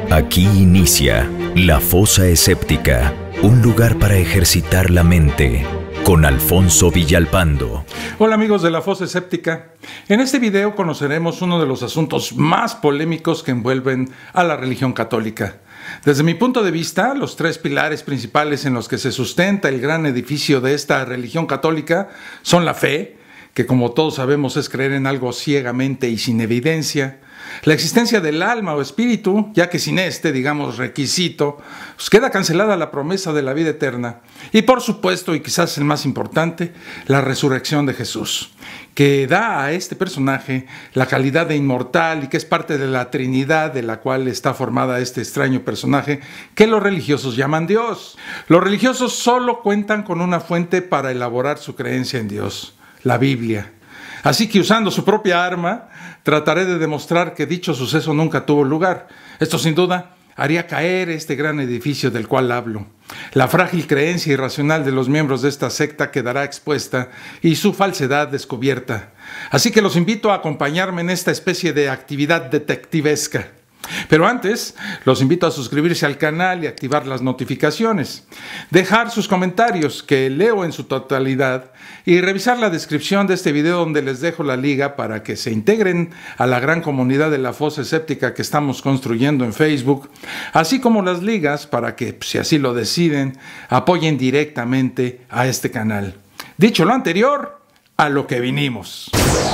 Aquí inicia La Fosa Escéptica, un lugar para ejercitar la mente, con Alfonso Villalpando. Hola amigos de La Fosa Escéptica. En este video conoceremos uno de los asuntos más polémicos que envuelven a la religión católica. Desde mi punto de vista, los tres pilares principales en los que se sustenta el gran edificio de esta religión católica son la fe, que como todos sabemos es creer en algo ciegamente y sin evidencia, la existencia del alma o espíritu, ya que sin este, digamos, requisito, pues queda cancelada la promesa de la vida eterna. Y por supuesto, y quizás el más importante, la resurrección de Jesús, que da a este personaje la calidad de inmortal y que es parte de la Trinidad de la cual está formada este extraño personaje que los religiosos llaman Dios. Los religiosos solo cuentan con una fuente para elaborar su creencia en Dios, la Biblia. Así que usando su propia arma, trataré de demostrar que dicho suceso nunca tuvo lugar. Esto sin duda haría caer este gran edificio del cual hablo. La frágil creencia irracional de los miembros de esta secta quedará expuesta y su falsedad descubierta. Así que los invito a acompañarme en esta especie de actividad detectivesca. Pero antes, los invito a suscribirse al canal y activar las notificaciones, dejar sus comentarios que leo en su totalidad y revisar la descripción de este video donde les dejo la liga para que se integren a la gran comunidad de La Fosa Escéptica que estamos construyendo en Facebook, así como las ligas para que, si así lo deciden, apoyen directamente a este canal. Dicho lo anterior, a lo que vinimos.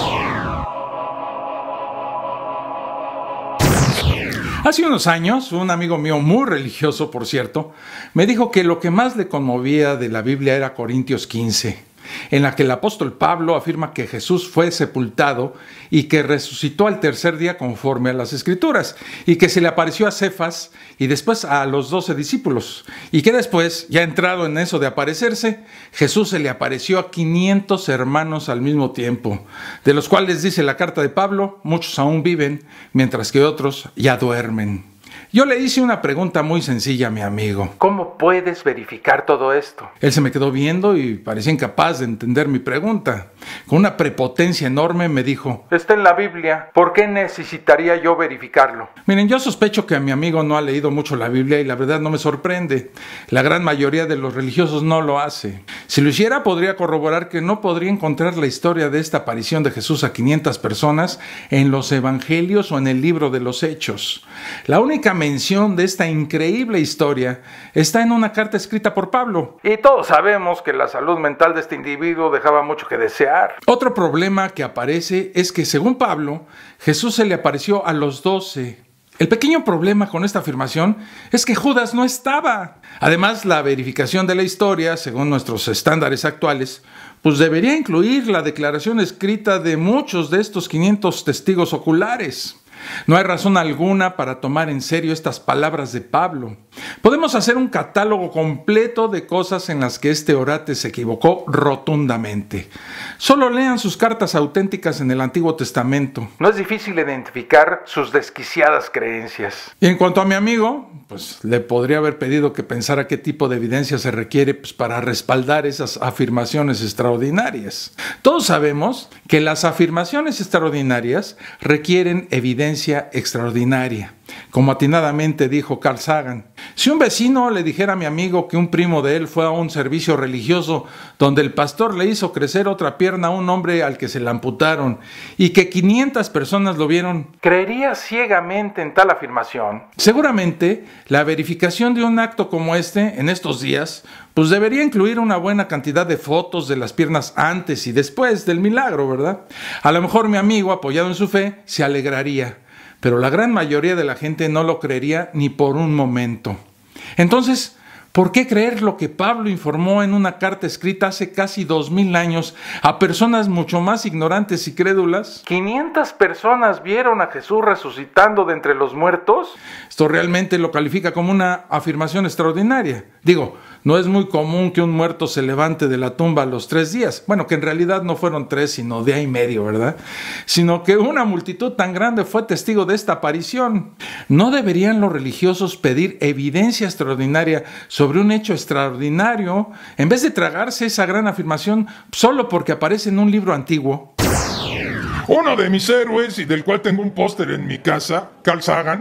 Hace unos años, un amigo mío muy religioso, por cierto, me dijo que lo que más le conmovía de la Biblia era Corintios 15, en la que el apóstol Pablo afirma que Jesús fue sepultado y que resucitó al tercer día conforme a las Escrituras, y que se le apareció a Cefas y después a los 12 discípulos, y que después, ya entrado en eso de aparecerse, Jesús se le apareció a 500 hermanos al mismo tiempo, de los cuales dice la carta de Pablo, muchos aún viven, mientras que otros ya duermen. Yo le hice una pregunta muy sencilla a mi amigo. ¿Cómo puedes verificar todo esto? Él se me quedó viendo y parecía incapaz de entender mi pregunta. Con una prepotencia enorme me dijo: está en la Biblia, ¿por qué necesitaría yo verificarlo? Miren, yo sospecho que a mi amigo no ha leído mucho la Biblia y la verdad no me sorprende. La gran mayoría de los religiosos no lo hace. Si lo hiciera, podría corroborar que no podría encontrar la historia de esta aparición de Jesús a 500 personas en los evangelios o en el libro de los Hechos. La única mención de esta increíble historia está en una carta escrita por Pablo. Y todos sabemos que la salud mental de este individuo dejaba mucho que desear. Otro problema que aparece es que, según Pablo, Jesús se le apareció a los 12. El pequeño problema con esta afirmación es que Judas no estaba. Además, la verificación de la historia, según nuestros estándares actuales, pues debería incluir la declaración escrita de muchos de estos 500 testigos oculares. No hay razón alguna para tomar en serio estas palabras de Pablo. Podemos hacer un catálogo completo de cosas en las que este orate se equivocó rotundamente. Solo lean sus cartas auténticas en el Antiguo Testamento. No es difícil identificar sus desquiciadas creencias. Y en cuanto a mi amigo, pues le podría haber pedido que pensara qué tipo de evidencia se requiere para respaldar esas afirmaciones extraordinarias. Todos sabemos que las afirmaciones extraordinarias requieren evidencia extraordinaria. Como atinadamente dijo Carl Sagan, si un vecino le dijera a mi amigo que un primo de él fue a un servicio religioso donde el pastor le hizo crecer otra pierna a un hombre al que se la amputaron y que 500 personas lo vieron, ¿creería ciegamente en tal afirmación? Seguramente la verificación de un acto como este en estos días pues debería incluir una buena cantidad de fotos de las piernas antes y después del milagro, ¿verdad? A lo mejor mi amigo, apoyado en su fe, se alegraría. Pero la gran mayoría de la gente no lo creería ni por un momento. Entonces, ¿por qué creer lo que Pablo informó en una carta escrita hace casi 2000 años a personas mucho más ignorantes y crédulas? ¿500 personas vieron a Jesús resucitando de entre los muertos? Esto realmente lo califica como una afirmación extraordinaria. Digo, no es muy común que un muerto se levante de la tumba a los 3 días. Bueno, que en realidad no fueron 3, sino día y medio, ¿verdad? Sino que una multitud tan grande fue testigo de esta aparición. ¿No deberían los religiosos pedir evidencia extraordinaria sobre un hecho extraordinario en vez de tragarse esa gran afirmación solo porque aparece en un libro antiguo? Uno de mis héroes y del cual tengo un póster en mi casa, Carl Sagan,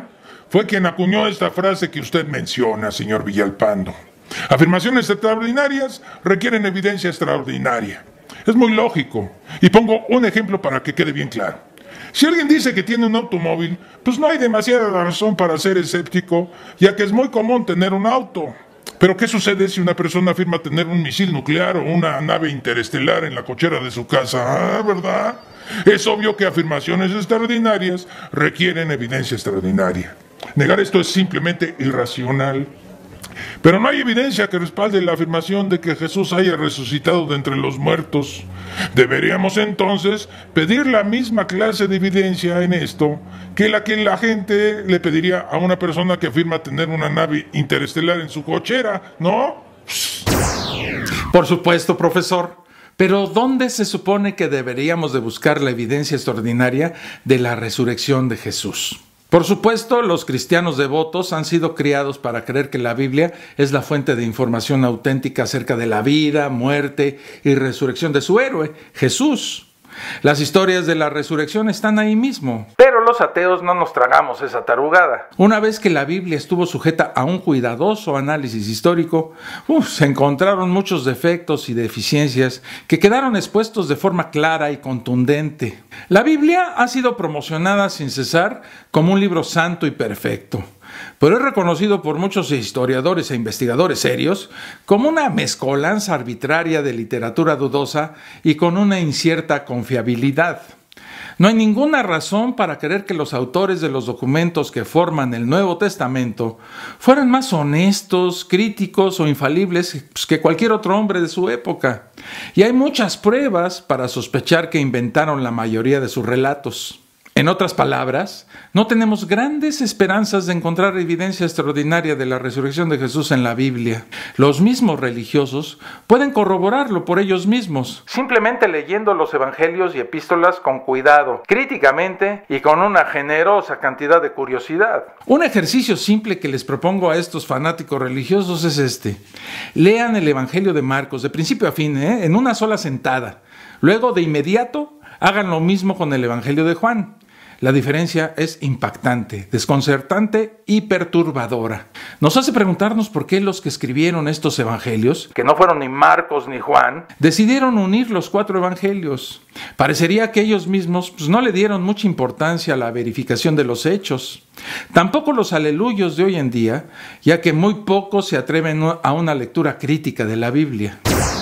fue quien acuñó esta frase que usted menciona, señor Villalpando. Afirmaciones extraordinarias requieren evidencia extraordinaria. Es muy lógico. Y pongo un ejemplo para que quede bien claro. Si alguien dice que tiene un automóvil, pues no hay demasiada razón para ser escéptico, ya que es muy común tener un auto. Pero ¿qué sucede si una persona afirma tener un misil nuclear o una nave interestelar en la cochera de su casa? ¿Verdad? Es obvio que afirmaciones extraordinarias requieren evidencia extraordinaria. Negar esto es simplemente irracional. Pero no hay evidencia que respalde la afirmación de que Jesús haya resucitado de entre los muertos. Deberíamos entonces pedir la misma clase de evidencia en esto que la gente le pediría a una persona que afirma tener una nave interestelar en su cochera, ¿no? Por supuesto, profesor. Pero ¿dónde se supone que deberíamos de buscar la evidencia extraordinaria de la resurrección de Jesús? Por supuesto, los cristianos devotos han sido criados para creer que la Biblia es la fuente de información auténtica acerca de la vida, muerte y resurrección de su héroe, Jesús. Las historias de la resurrección están ahí mismo. Pero los ateos no nos tragamos esa tarugada. Una vez que la Biblia estuvo sujeta a un cuidadoso análisis histórico, se encontraron muchos defectos y deficiencias que quedaron expuestos de forma clara y contundente. La Biblia ha sido promocionada sin cesar como un libro santo y perfecto, pero es reconocido por muchos historiadores e investigadores serios como una mezcolanza arbitraria de literatura dudosa y con una incierta confiabilidad. No hay ninguna razón para creer que los autores de los documentos que forman el Nuevo Testamento fueran más honestos, críticos o infalibles que cualquier otro hombre de su época. Y hay muchas pruebas para sospechar que inventaron la mayoría de sus relatos. En otras palabras, no tenemos grandes esperanzas de encontrar evidencia extraordinaria de la resurrección de Jesús en la Biblia. Los mismos religiosos pueden corroborarlo por ellos mismos, simplemente leyendo los evangelios y epístolas con cuidado, críticamente y con una generosa cantidad de curiosidad. Un ejercicio simple que les propongo a estos fanáticos religiosos es este. Lean el evangelio de Marcos de principio a fin, en una sola sentada. Luego, de inmediato, hagan lo mismo con el evangelio de Juan. La diferencia es impactante, desconcertante y perturbadora. Nos hace preguntarnos por qué los que escribieron estos evangelios, que no fueron ni Marcos ni Juan, decidieron unir los 4 evangelios. Parecería que ellos mismos no le dieron mucha importancia a la verificación de los hechos. Tampoco los aleluyos de hoy en día, ya que muy pocos se atreven a una lectura crítica de la Biblia.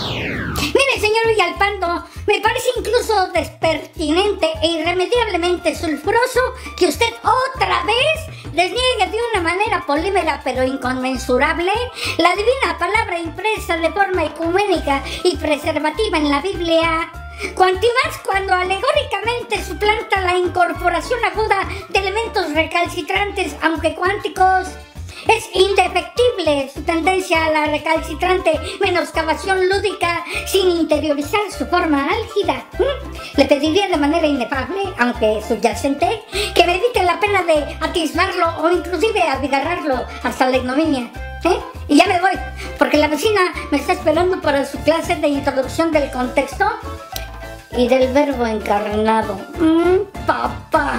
Mire, señor Villalpando, me parece incluso despertinente e irremediablemente sulfuroso que usted otra vez desniegue de una manera polímera pero inconmensurable la divina palabra impresa de forma ecuménica y preservativa en la Biblia. Cuanto más cuando alegóricamente suplanta la incorporación aguda de elementos recalcitrantes, aunque cuánticos. Es indefectible su tendencia a la recalcitrante menoscabación lúdica sin interiorizar su forma álgida. Le pediría de manera inefable, aunque subyacente, que me evite la pena de atisbarlo o inclusive abigarrarlo hasta la ignominia. Y ya me voy, porque la vecina me está esperando para su clase de introducción del contexto y del verbo encarnado. Papá.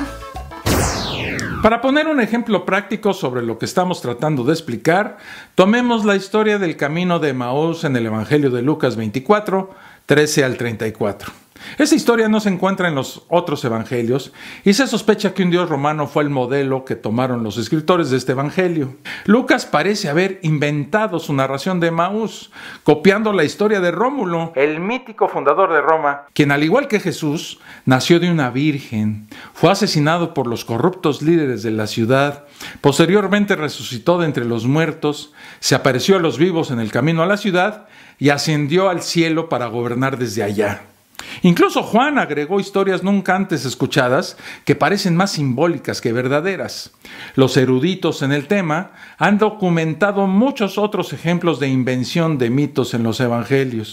Para poner un ejemplo práctico sobre lo que estamos tratando de explicar, tomemos la historia del camino de Emaús en el Evangelio de Lucas 24, 13 al 34. Esta historia no se encuentra en los otros evangelios y se sospecha que un dios romano fue el modelo que tomaron los escritores de este evangelio. Lucas parece haber inventado su narración de Emaús, copiando la historia de Rómulo, el mítico fundador de Roma, quien al igual que Jesús, nació de una virgen, fue asesinado por los corruptos líderes de la ciudad, posteriormente resucitó de entre los muertos, se apareció a los vivos en el camino a la ciudad y ascendió al cielo para gobernar desde allá. Incluso Juan agregó historias nunca antes escuchadas que parecen más simbólicas que verdaderas. Los eruditos en el tema han documentado muchos otros ejemplos de invención de mitos en los evangelios.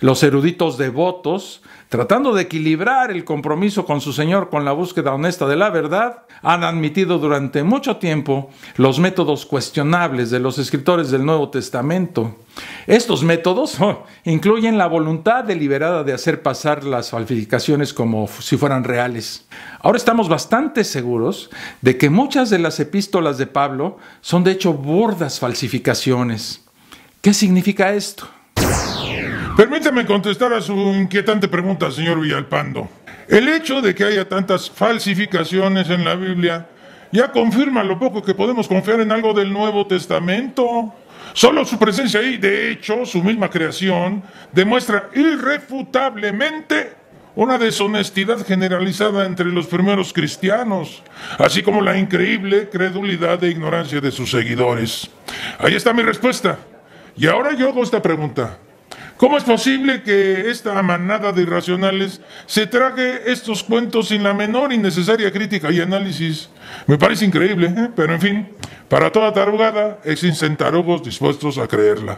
Los eruditos devotos, tratando de equilibrar el compromiso con su Señor con la búsqueda honesta de la verdad, han admitido durante mucho tiempo los métodos cuestionables de los escritores del Nuevo Testamento. Estos métodos incluyen la voluntad deliberada de hacer pasar las falsificaciones como si fueran reales. Ahora estamos bastante seguros de que muchas de las epístolas de Pablo son de hecho burdas falsificaciones. ¿Qué significa esto? Permítame contestar a su inquietante pregunta, señor Villalpando. El hecho de que haya tantas falsificaciones en la Biblia ya confirma lo poco que podemos confiar en algo del Nuevo Testamento. Solo su presencia ahí, de hecho, su misma creación, demuestra irrefutablemente una deshonestidad generalizada entre los primeros cristianos, así como la increíble credulidad e ignorancia de sus seguidores. Ahí está mi respuesta. Y ahora yo hago esta pregunta. ¿Cómo es posible que esta manada de irracionales se trague estos cuentos sin la menor innecesaria crítica y análisis? Me parece increíble, pero en fin, para toda tarugada existen tarugos dispuestos a creerla.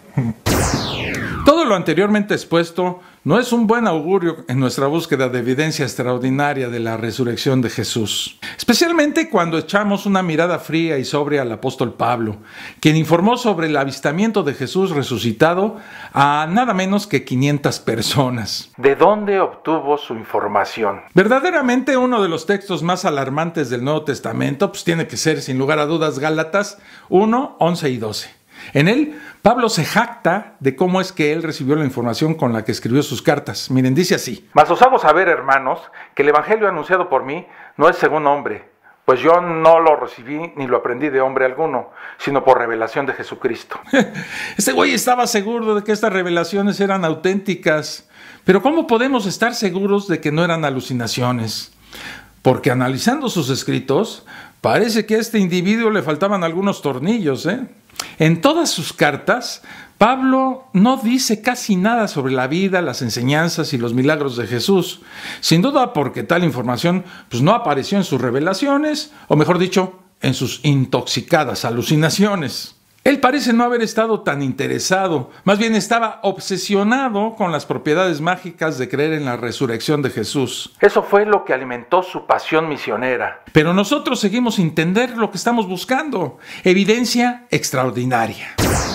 Todo lo anteriormente expuesto no es un buen augurio en nuestra búsqueda de evidencia extraordinaria de la resurrección de Jesús. Especialmente cuando echamos una mirada fría y sobria al apóstol Pablo, quien informó sobre el avistamiento de Jesús resucitado a nada menos que 500 personas. ¿De dónde obtuvo su información? Verdaderamente uno de los textos más alarmantes del Nuevo Testamento tiene que ser, sin lugar a dudas, Gálatas 1, 11 y 12. En él, Pablo se jacta de cómo es que él recibió la información con la que escribió sus cartas. Miren, dice así: Mas os hago saber, hermanos, que el evangelio anunciado por mí no es según hombre, pues yo no lo recibí ni lo aprendí de hombre alguno, sino por revelación de Jesucristo. Este güey estaba seguro de que estas revelaciones eran auténticas, pero ¿cómo podemos estar seguros de que no eran alucinaciones? Porque analizando sus escritos, parece que a este individuo le faltaban algunos tornillos, En todas sus cartas, Pablo no dice casi nada sobre la vida, las enseñanzas y los milagros de Jesús, sin duda porque tal información no apareció en sus revelaciones, o mejor dicho, en sus intoxicadas alucinaciones. Él parece no haber estado tan interesado, más bien estaba obsesionado con las propiedades mágicas de creer en la resurrección de Jesús. Eso fue lo que alimentó su pasión misionera. Pero nosotros seguimos sin entender lo que estamos buscando: evidencia extraordinaria.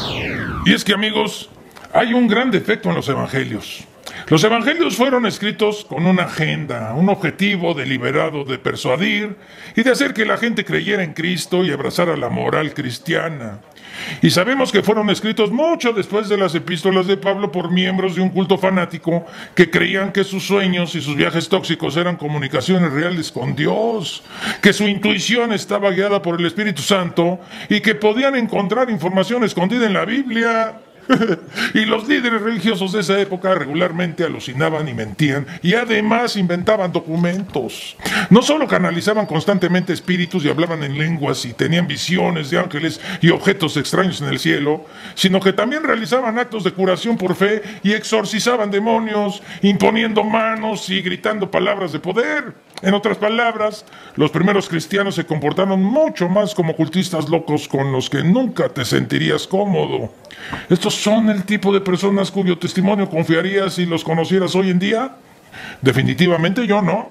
Y es que, amigos, hay un gran defecto en los evangelios. Los evangelios fueron escritos con una agenda, un objetivo deliberado de persuadir y de hacer que la gente creyera en Cristo y abrazara la moral cristiana. Y sabemos que fueron escritos mucho después de las epístolas de Pablo por miembros de un culto fanático que creían que sus sueños y sus viajes tóxicos eran comunicaciones reales con Dios, que su intuición estaba guiada por el Espíritu Santo y que podían encontrar información escondida en la Biblia. Y los líderes religiosos de esa época regularmente alucinaban y mentían, y además inventaban documentos. No solo canalizaban constantemente espíritus y hablaban en lenguas y tenían visiones de ángeles y objetos extraños en el cielo, sino que también realizaban actos de curación por fe y exorcizaban demonios, imponiendo manos y gritando palabras de poder. En otras palabras, los primeros cristianos se comportaron mucho más como cultistas locos con los que nunca te sentirías cómodo. ¿Estos son el tipo de personas cuyo testimonio confiarías si los conocieras hoy en día? Definitivamente yo no.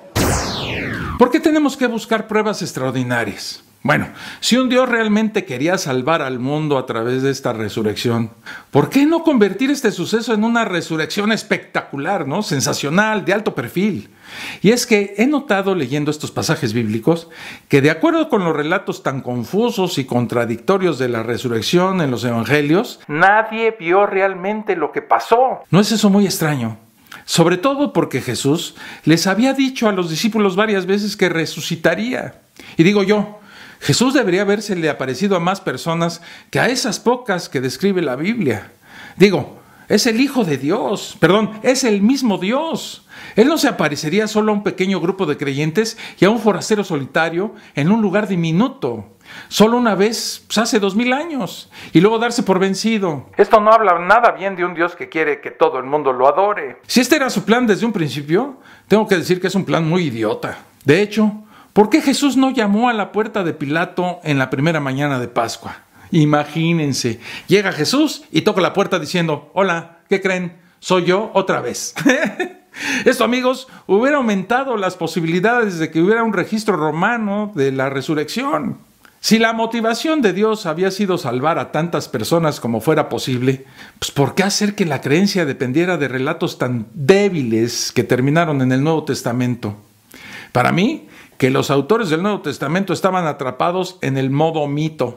¿Por qué tenemos que buscar pruebas extraordinarias? Bueno, si un Dios realmente quería salvar al mundo a través de esta resurrección, ¿por qué no convertir este suceso en una resurrección espectacular, sensacional, de alto perfil? Y es que he notado leyendo estos pasajes bíblicos que, de acuerdo con los relatos tan confusos y contradictorios de la resurrección en los evangelios, nadie vio realmente lo que pasó. ¿No es eso muy extraño? Sobre todo porque Jesús les había dicho a los discípulos varias veces que resucitaría. Y digo yo, Jesús debería habérsele aparecido a más personas que a esas pocas que describe la Biblia. Digo, es el Hijo de Dios, es el mismo Dios. Él no se aparecería solo a un pequeño grupo de creyentes y a un forastero solitario en un lugar diminuto, solo una vez hace 2000 años, y luego darse por vencido. Esto no habla nada bien de un Dios que quiere que todo el mundo lo adore. Si este era su plan desde un principio, tengo que decir que es un plan muy idiota. De hecho, ¿por qué Jesús no llamó a la puerta de Pilato en la primera mañana de Pascua? Imagínense, llega Jesús y toca la puerta diciendo: hola, ¿qué creen? soy yo otra vez. Esto, amigos, hubiera aumentado las posibilidades de que hubiera un registro romano de la resurrección. Si la motivación de Dios había sido salvar a tantas personas como fuera posible, pues ¿por qué hacer que la creencia dependiera de relatos tan débiles que terminaron en el Nuevo Testamento? Para mí, que los autores del Nuevo Testamento estaban atrapados en el modo mito.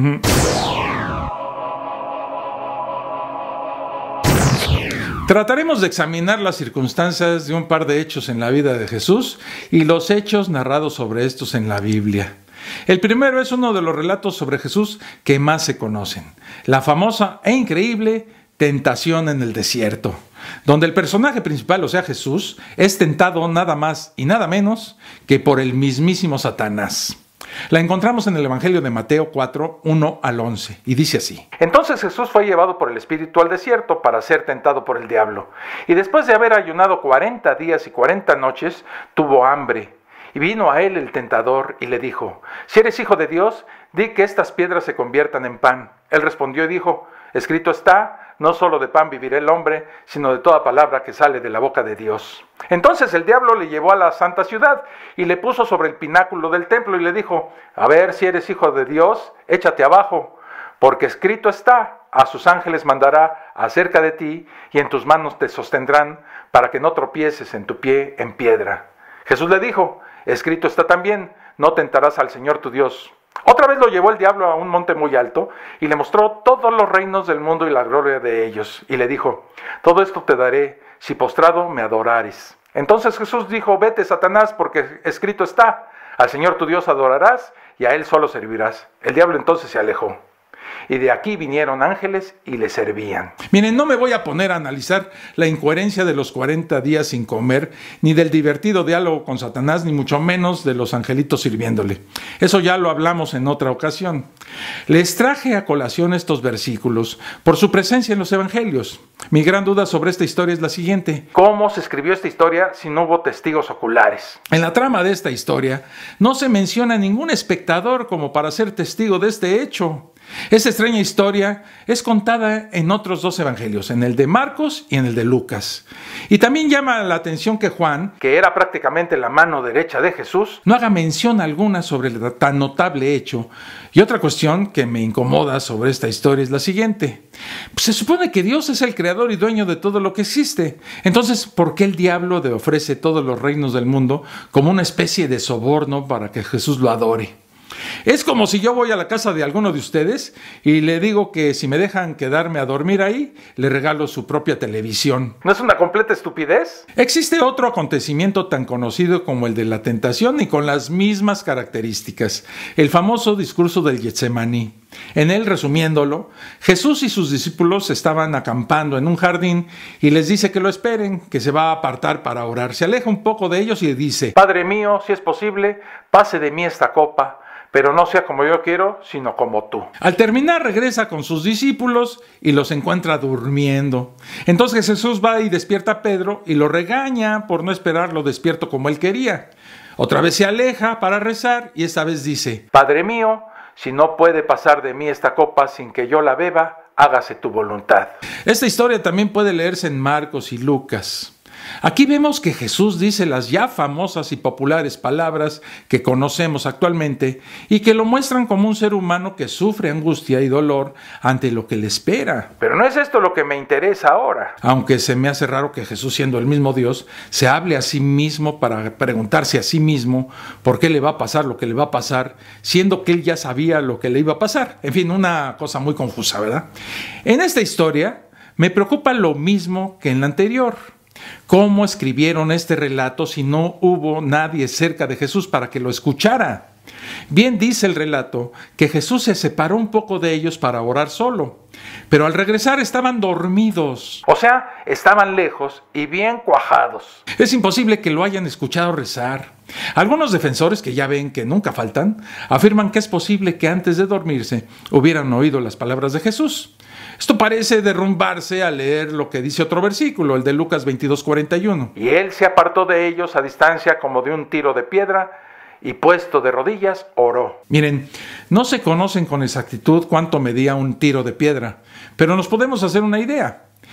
Trataremos de examinar las circunstancias de un par de hechos en la vida de Jesús y los hechos narrados sobre estos en la Biblia. El primero es uno de los relatos sobre Jesús que más se conocen, la famosa e increíble tentación en el desierto, donde el personaje principal, o sea Jesús, es tentado nada más y nada menos que por el mismísimo Satanás. La encontramos en el Evangelio de Mateo 4, 1 al 11, y dice así. Entonces Jesús fue llevado por el Espíritu al desierto para ser tentado por el diablo. Y después de haber ayunado 40 días y 40 noches, tuvo hambre. Y vino a él el tentador y le dijo, si eres hijo de Dios, di que estas piedras se conviertan en pan. Él respondió y dijo, escrito está, no solo de pan vivirá el hombre, sino de toda palabra que sale de la boca de Dios. Entonces el diablo le llevó a la santa ciudad y le puso sobre el pináculo del templo y le dijo, a ver si eres hijo de Dios, échate abajo, porque escrito está, a sus ángeles mandará acerca de ti y en tus manos te sostendrán para que no tropieces en tu pie en piedra. Jesús le dijo, escrito está también, no tentarás al Señor tu Dios. Otra vez lo llevó el diablo a un monte muy alto y le mostró todos los reinos del mundo y la gloria de ellos. Y le dijo, todo esto te daré si postrado me adorares. Entonces Jesús dijo, vete Satanás, porque escrito está, al Señor tu Dios adorarás y a Él solo servirás. El diablo entonces se alejó. Y de aquí vinieron ángeles y le servían. Miren, no me voy a poner a analizar la incoherencia de los 40 días sin comer, ni del divertido diálogo con Satanás, ni mucho menos de los angelitos sirviéndole. Eso ya lo hablamos en otra ocasión. Les traje a colación estos versículos por su presencia en los evangelios. Mi gran duda sobre esta historia es la siguiente. ¿Cómo se escribió esta historia si no hubo testigos oculares? En la trama de esta historia no se menciona ningún espectador como para ser testigo de este hecho. Esta extraña historia es contada en otros dos evangelios, en el de Marcos y en el de Lucas. Y también llama la atención que Juan, que era prácticamente la mano derecha de Jesús, no haga mención alguna sobre el tan notable hecho. Y otra cuestión que me incomoda sobre esta historia es la siguiente. Pues se supone que Dios es el creador y dueño de todo lo que existe. Entonces, ¿por qué el diablo le ofrece todos los reinos del mundo como una especie de soborno para que Jesús lo adore? Es como si yo voy a la casa de alguno de ustedes y le digo que si me dejan quedarme a dormir ahí, le regalo su propia televisión. ¿No es una completa estupidez? Existe otro acontecimiento tan conocido como el de la tentación y con las mismas características, el famoso discurso del Getsemaní. En él, resumiéndolo, Jesús y sus discípulos estaban acampando en un jardín y les dice que lo esperen, que se va a apartar para orar. Se aleja un poco de ellos y le dice, Padre mío, si es posible, pase de mí esta copa, pero no sea como yo quiero, sino como tú. Al terminar regresa con sus discípulos y los encuentra durmiendo. Entonces Jesús va y despierta a Pedro y lo regaña por no esperarlo despierto como él quería. Otra vez se aleja para rezar y esta vez dice, Padre mío, si no puede pasar de mí esta copa sin que yo la beba, hágase tu voluntad. Esta historia también puede leerse en Marcos y Lucas. Aquí vemos que Jesús dice las ya famosas y populares palabras que conocemos actualmente y que lo muestran como un ser humano que sufre angustia y dolor ante lo que le espera. Pero no es esto lo que me interesa ahora. Aunque se me hace raro que Jesús, siendo el mismo Dios, se hable a sí mismo para preguntarse a sí mismo por qué le va a pasar lo que le va a pasar, siendo que él ya sabía lo que le iba a pasar. En fin, una cosa muy confusa, ¿verdad? En esta historia me preocupa lo mismo que en la anterior. ¿Cómo escribieron este relato si no hubo nadie cerca de Jesús para que lo escuchara? Bien dice el relato que Jesús se separó un poco de ellos para orar solo, pero al regresar estaban dormidos. O sea, estaban lejos y bien cuajados. Es imposible que lo hayan escuchado rezar. Algunos defensores, que ya ven que nunca faltan, afirman que es posible que antes de dormirse hubieran oído las palabras de Jesús. Esto parece derrumbarse al leer lo que dice otro versículo, el de Lucas 22:41. Y él se apartó de ellos a distancia como de un tiro de piedra y puesto de rodillas oró. Miren, no se conocen con exactitud cuánto medía un tiro de piedra, pero nos podemos hacer una idea.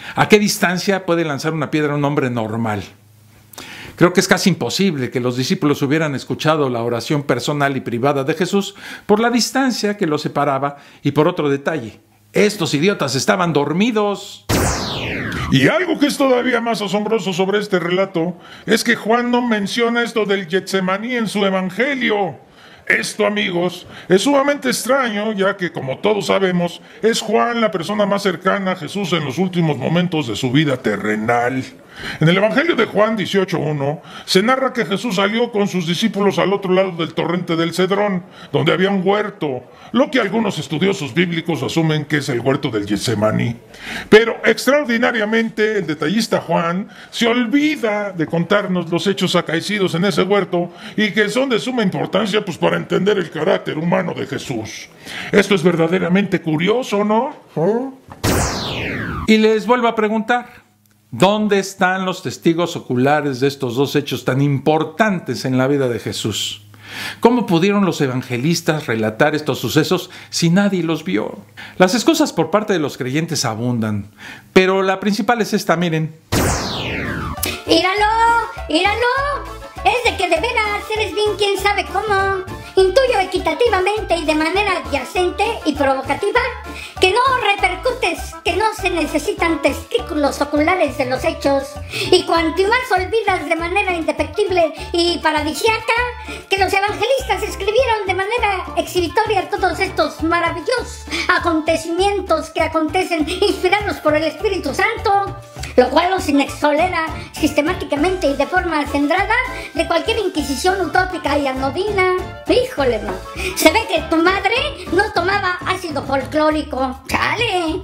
¿A qué distancia puede lanzar una piedra un hombre normal? Creo que es casi imposible que los discípulos hubieran escuchado la oración personal y privada de Jesús por la distancia que los separaba y por otro detalle. Estos idiotas estaban dormidos. Y algo que es todavía más asombroso sobre este relato es que Juan no menciona esto del Getsemaní en su evangelio. Esto, amigos, es sumamente extraño, ya que, como todos sabemos, es Juan la persona más cercana a Jesús en los últimos momentos de su vida terrenal. En el Evangelio de Juan 18:1 se narra que Jesús salió con sus discípulos al otro lado del torrente del Cedrón, donde había un huerto, lo que algunos estudiosos bíblicos asumen que es el huerto del Getsemaní. Pero extraordinariamente el detallista Juan se olvida de contarnos los hechos acaecidos en ese huerto y que son de suma importancia pues para entender el carácter humano de Jesús. Esto es verdaderamente curioso, ¿no? Y les vuelvo a preguntar, ¿dónde están los testigos oculares de estos dos hechos tan importantes en la vida de Jesús? ¿Cómo pudieron los evangelistas relatar estos sucesos si nadie los vio? Las excusas por parte de los creyentes abundan, pero la principal es esta, miren. ¡Míralo! Es de que de veras eres bien quién sabe cómo. Intuyo equitativamente y de manera adyacente y provocativa que no repercutes, que no se necesitan testículos oculares de los hechos, y cuanto más olvidas de manera indefectible y paradisiaca que los evangelistas escribieron de manera exhibitoria todos estos maravillosos acontecimientos que acontecen inspirados por el Espíritu Santo, lo cual los inexolera sistemáticamente y de forma acendrada de cualquier inquisición utópica y anodina. Híjole, no. Se ve que tu madre no tomaba ácido folclórico. ¡Chale!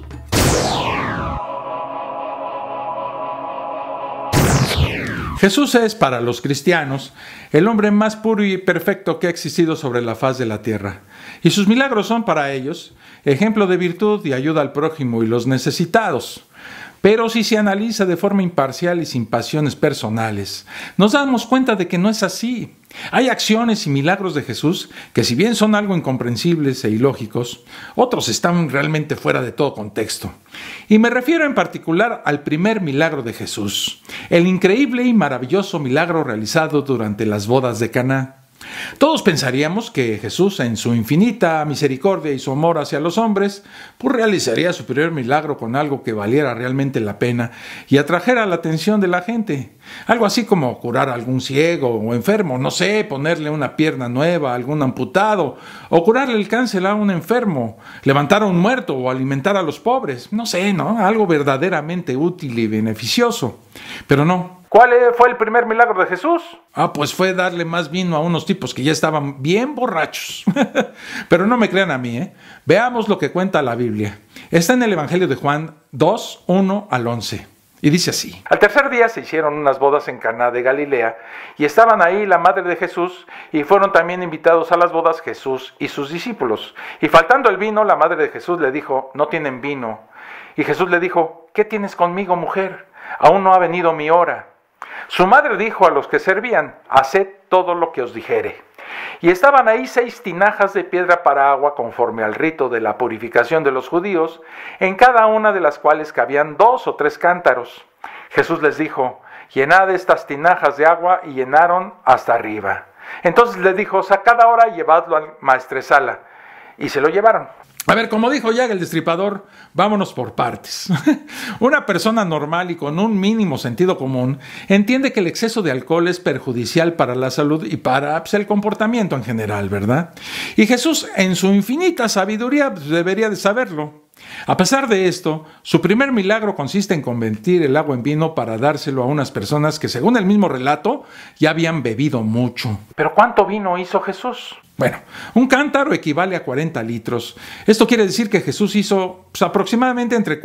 Jesús es, para los cristianos, el hombre más puro y perfecto que ha existido sobre la faz de la tierra. Y sus milagros son para ellos ejemplo de virtud y ayuda al prójimo y los necesitados. Pero si se analiza de forma imparcial y sin pasiones personales, nos damos cuenta de que no es así. Hay acciones y milagros de Jesús que, si bien son algo incomprensibles e ilógicos, otros están realmente fuera de todo contexto. Y me refiero en particular al primer milagro de Jesús, el increíble y maravilloso milagro realizado durante las bodas de Caná. Todos pensaríamos que Jesús, en su infinita misericordia y su amor hacia los hombres, pues realizaría su primer milagro con algo que valiera realmente la pena y atrajera la atención de la gente. Algo así como curar a algún ciego o enfermo, no sé, ponerle una pierna nueva a algún amputado, o curarle el cáncer a un enfermo, levantar a un muerto o alimentar a los pobres, no sé, ¿no? Algo verdaderamente útil y beneficioso. Pero no. ¿Cuál fue el primer milagro de Jesús? Pues fue darle más vino a unos tipos que ya estaban bien borrachos. Pero no me crean a mí, ¿eh? Veamos lo que cuenta la Biblia. Está en el Evangelio de Juan 2, 1 al 11. Y dice así. Al tercer día se hicieron unas bodas en Caná de Galilea, y estaban ahí la madre de Jesús, y fueron también invitados a las bodas Jesús y sus discípulos. Y faltando el vino, la madre de Jesús le dijo, no tienen vino. Y Jesús le dijo, ¿qué tienes conmigo, mujer? Aún no ha venido mi hora. Su madre dijo a los que servían, haced todo lo que os dijere. Y estaban ahí 6 tinajas de piedra para agua conforme al rito de la purificación de los judíos, en cada una de las cuales cabían 2 o 3 cántaros. Jesús les dijo, llenad estas tinajas de agua, y llenaron hasta arriba. Entonces les dijo, sacad ahora y llevadlo al maestresala. Y se lo llevaron. A ver, como dijo ya el Destripador, vámonos por partes. Una persona normal y con un mínimo sentido común entiende que el exceso de alcohol es perjudicial para la salud y para el comportamiento en general, ¿verdad? Y Jesús, en su infinita sabiduría, debería de saberlo. A pesar de esto, su primer milagro consiste en convertir el agua en vino para dárselo a unas personas que, según el mismo relato, ya habían bebido mucho. ¿Pero cuánto vino hizo Jesús? Bueno, un cántaro equivale a 40 litros. Esto quiere decir que Jesús hizo aproximadamente entre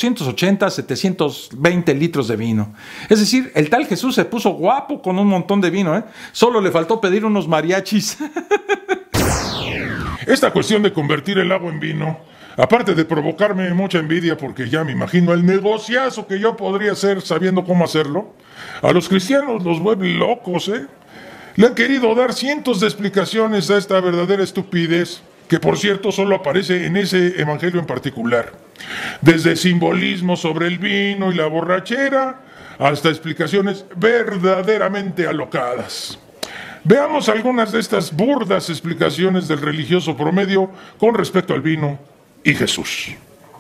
480 a 720 litros de vino. Es decir, el tal Jesús se puso guapo con un montón de vino, ¿eh? Solo le faltó pedir unos mariachis. Esta cuestión de convertir el agua en vino, aparte de provocarme mucha envidia porque ya me imagino el negociazo que yo podría hacer sabiendo cómo hacerlo, a los cristianos los vuelve locos, ¿eh? Le han querido dar cientos de explicaciones a esta verdadera estupidez. que por cierto solo aparece en ese evangelio en particular. Desde simbolismos sobre el vino y la borrachera, hasta explicaciones verdaderamente alocadas. Veamos algunas de estas burdas explicaciones del religioso promedio con respecto al vino y Jesús.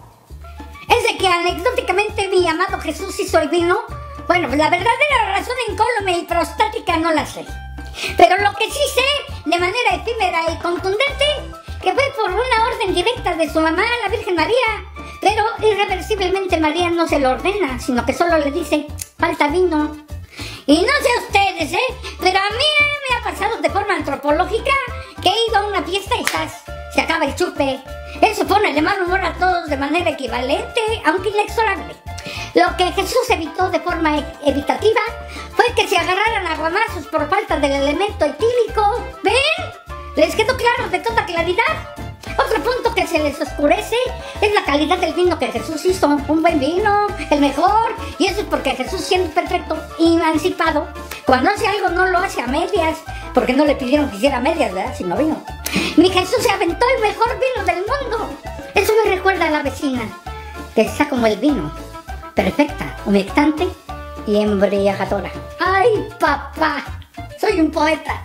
Es de que anecdóticamente mi amado Jesús hizo el vino. Bueno, la verdadera razón incólume y prostática no la sé. Pero lo que sí sé, de manera efímera y contundente, que fue por una orden directa de su mamá, la Virgen María. Pero irreversiblemente María no se lo ordena, sino que solo le dice, falta vino. Y no sé ustedes, pero a mí me ha pasado de forma antropológica que he ido a una fiesta y se acaba el chupe. Eso pone de mal humor a todos de manera equivalente, aunque inexorable. Lo que Jesús evitó de forma evitativa fue que se agarraran a guamazos por falta del elemento etílico. ¿Ven? ¿Les quedó claro de toda claridad? Otro punto que se les oscurece es la calidad del vino que Jesús hizo. Un buen vino, el mejor. Y eso es porque Jesús, siendo perfecto y emancipado, cuando hace algo no lo hace a medias, porque no le pidieron que hiciera a medias, ¿verdad? Sino vino. Mi Jesús se aventó el mejor vino del mundo. Eso me recuerda a la vecina, que está como el vino, perfecta, humectante y embriagadora. ¡Ay, papá! Soy un poeta.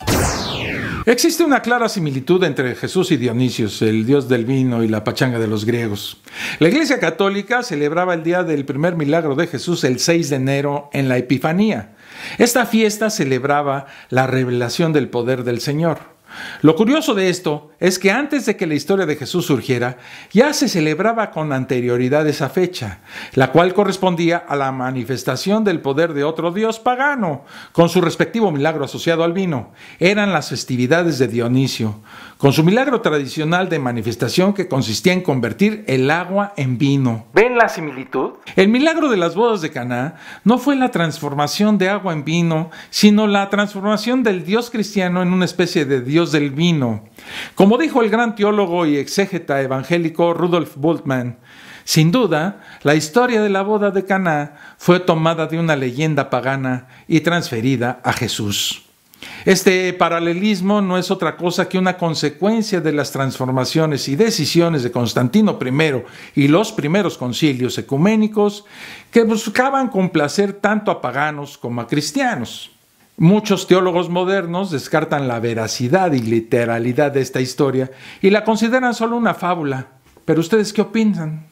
Existe una clara similitud entre Jesús y Dionisios, el dios del vino y la pachanga de los griegos. La Iglesia Católica celebraba el día del primer milagro de Jesús el 6 de enero en la Epifanía. Esta fiesta celebraba la revelación del poder del Señor. Lo curioso de esto es que antes de que la historia de Jesús surgiera, ya se celebraba con anterioridad esa fecha, la cual correspondía a la manifestación del poder de otro dios pagano, con su respectivo milagro asociado al vino. Eran las festividades de Dionisio, con su milagro tradicional de manifestación que consistía en convertir el agua en vino. ¿Ven la similitud? El milagro de las bodas de Caná no fue la transformación de agua en vino, sino la transformación del dios cristiano en una especie de dios del vino. Como dijo el gran teólogo y exégeta evangélico Rudolf Bultmann, sin duda, la historia de la boda de Caná fue tomada de una leyenda pagana y transferida a Jesús. Este paralelismo no es otra cosa que una consecuencia de las transformaciones y decisiones de Constantino I y los primeros concilios ecuménicos que buscaban complacer tanto a paganos como a cristianos. Muchos teólogos modernos descartan la veracidad y literalidad de esta historia y la consideran solo una fábula. ¿Pero ustedes qué opinan?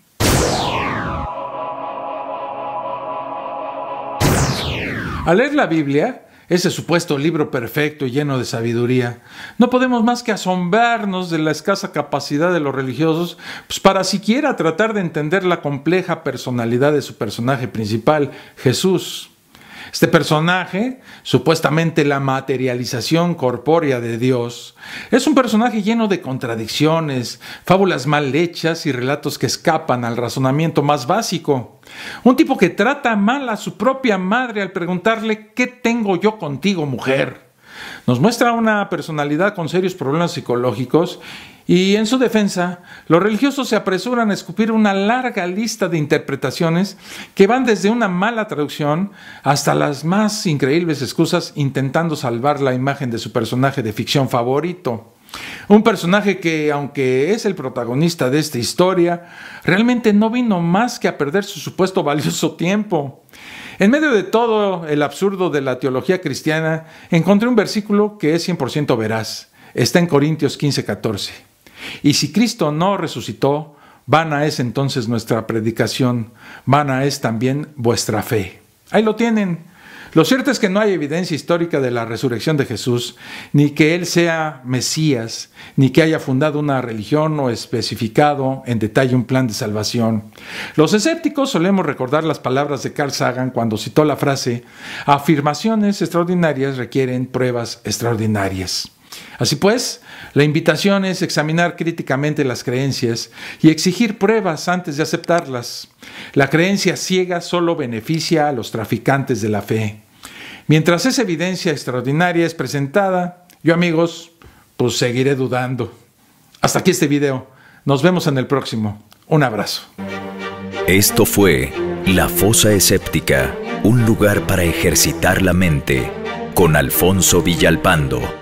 Al leer la Biblia, ese supuesto libro perfecto y lleno de sabiduría, no podemos más que asombrarnos de la escasa capacidad de los religiosos para siquiera tratar de entender la compleja personalidad de su personaje principal, Jesús. Este personaje, supuestamente la materialización corpórea de Dios, es un personaje lleno de contradicciones, fábulas mal hechas y relatos que escapan al razonamiento más básico. Un tipo que trata mal a su propia madre al preguntarle ¿qué tengo yo contigo, mujer? Nos muestra una personalidad con serios problemas psicológicos y en su defensa, los religiosos se apresuran a escupir una larga lista de interpretaciones que van desde una mala traducción hasta las más increíbles excusas intentando salvar la imagen de su personaje de ficción favorito. Un personaje que, aunque es el protagonista de esta historia, realmente no vino más que a perder su supuesto valioso tiempo. En medio de todo el absurdo de la teología cristiana, encontré un versículo que es 100% veraz. Está en Corintios 15:14. Y si Cristo no resucitó, vana es entonces nuestra predicación, vana es también vuestra fe. Ahí lo tienen. Lo cierto es que no hay evidencia histórica de la resurrección de Jesús, ni que Él sea Mesías, ni que haya fundado una religión o especificado en detalle un plan de salvación. Los escépticos solemos recordar las palabras de Carl Sagan cuando citó la frase: afirmaciones extraordinarias requieren pruebas extraordinarias. Así pues, la invitación es examinar críticamente las creencias y exigir pruebas antes de aceptarlas. La creencia ciega solo beneficia a los traficantes de la fe. Mientras esa evidencia extraordinaria es presentada, yo, amigos, pues seguiré dudando. Hasta aquí este video. Nos vemos en el próximo. Un abrazo. Esto fue La Fosa Escéptica, un lugar para ejercitar la mente, con Alfonso Villalpando.